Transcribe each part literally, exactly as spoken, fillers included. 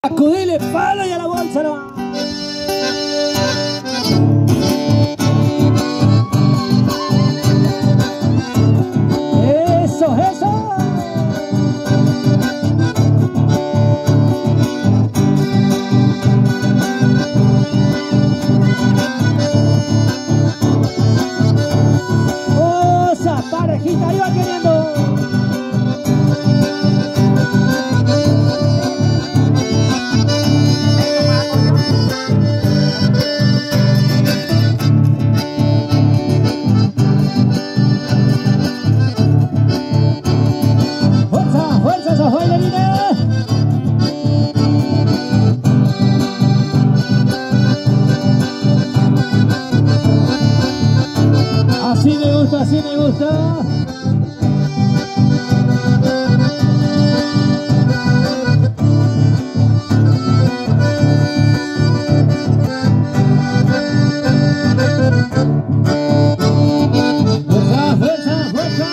Acudile palo y a la bolsa no. Eso, eso. Oh, esa parejita iba queriendo. Así me gusta, así me gusta. Fuerza, fuerza, fuerza.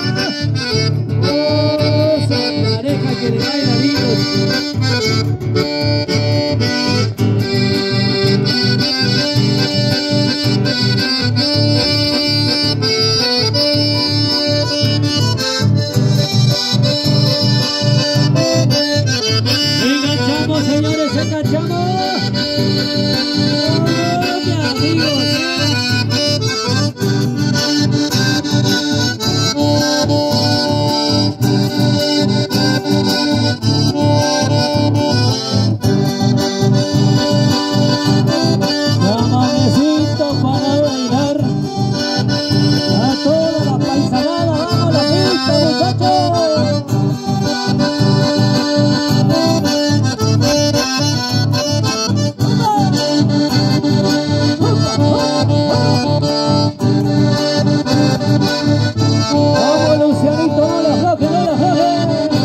Oh, esa pareja que le cae la vida. Señores, enganchamos. Oh, mi amigo. Amanecito para bailar a toda la paisanada. Vamos a la pista, muchachos. Vamos, Lucianito, no le afloje, no le afloje.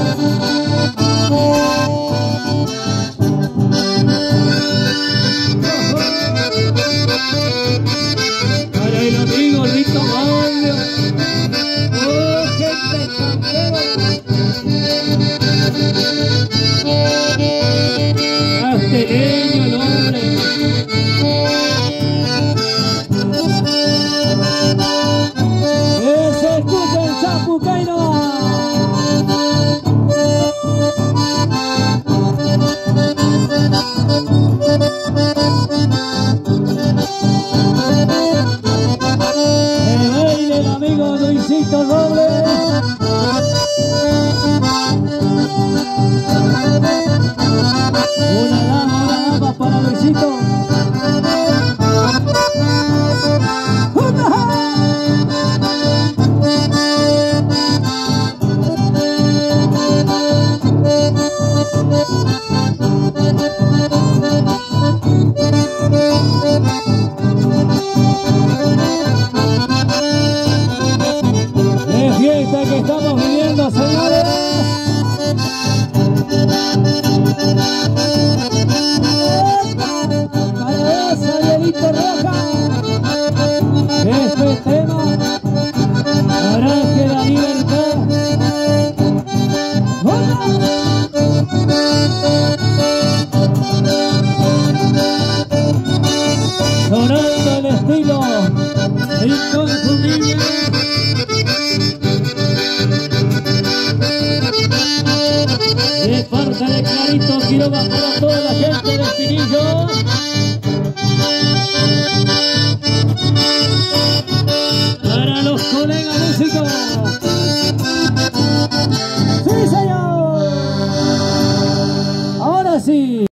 Para el amigo Rito Mario. Oh, gente cantera. Asteleño el hombre. Que se escucha el Chapucaino. Que baile el amigo Luisito Robles. Una dama, una dama para Luisito. ¡Qué fiesta que estamos viviendo, señores! ¡Para esa hielito roja! Este tema hará que la libertad sonando el estilo inconfundible. De parte de Clarito Quiroga para toda la gente del Pinillo. Para los colegas músicos.